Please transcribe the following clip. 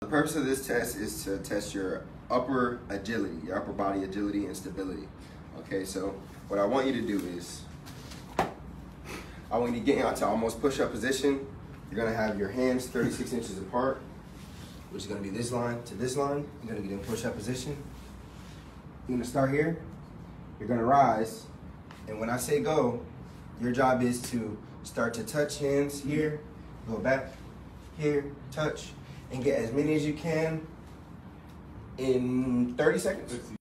The purpose of this test is to test your upper agility, your upper body agility and stability. Okay, so what I want you to do is, I want you to get into almost push-up position. You're gonna have your hands 36 inches apart, which is gonna be this line to this line. You're gonna get in push-up position. You're gonna start here. You're gonna rise, and when I say go, your job is to start to touch hands here, go back, here, touch, and get as many as you can in 30 seconds.